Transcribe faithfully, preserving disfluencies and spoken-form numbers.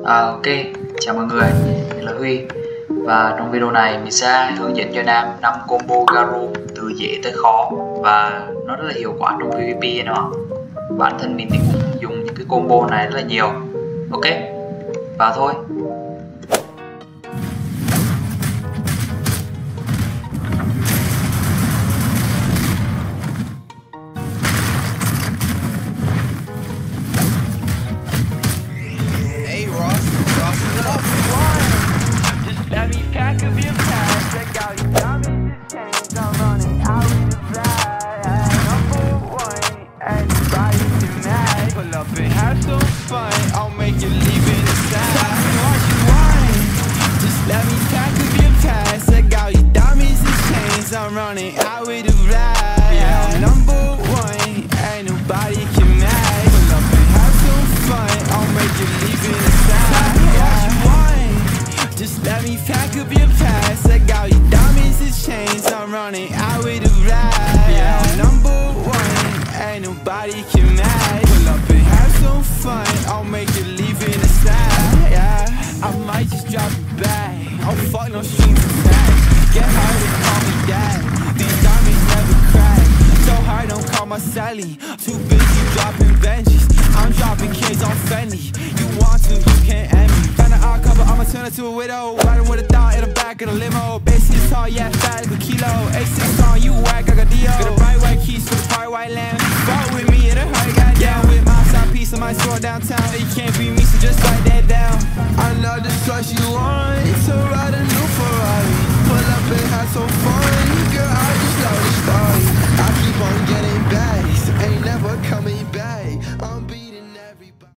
À, ok, chào mọi người, mình là Huy. Và trong video này mình sẽ hướng dẫn cho Nam năm combo Garou từ dễ tới khó, và nó rất là hiệu quả trong PvP đó. Bản thân mình thì cũng dùng những cái combo này rất là nhiều. Ok, vào thôi. I'm running out with a ride. Yeah, number one, ain't nobody can match. Pull up and have some fun, I'll make you leave in the side. What you want? Just let me pack up your past. I got your diamonds and chains, I'm running out with a ride. Yeah, number one, ain't nobody can match. Pull up and have some fun, I'll make you leave in the side. Yeah, I might just drop it back. I'll fuck no strings attached. Get hard and call me dad. These diamonds never crack. So hard, don't call my Sally. Too busy dropping benches. I'm dropping kids on Fendi. You want to, you can't end me. Found an odd cover, I'ma turn it to a widow. Riding with a thought in the back of the limo. Basic tall, yeah, fat like a kilo. A six on, you whack, I got Dio. Got a bright white keys for the part white lamb. Fuck with me in a hurry, got down with my side piece of my store downtown. You can't beat me, so just write that down. I know the choice you want, to ride a new Ferrari. Pull up and have some fun, girl, I just love the stars.